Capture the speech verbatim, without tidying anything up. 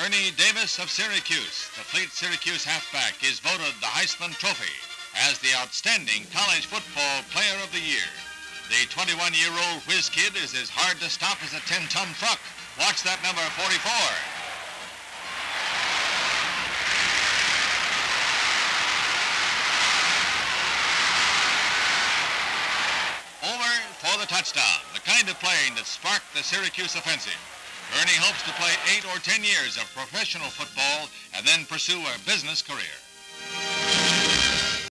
Ernie Davis of Syracuse, the fleet Syracuse halfback, is voted the Heisman Trophy as the outstanding college football player of the year. The twenty-one-year-old whizz-kid is as hard to stop as a ten-ton truck. Watch that number forty-four. Over for the touchdown, the kind of playing that sparked the Syracuse offensive. Ernie hopes to play eight or ten years of professional football and then pursue a business career.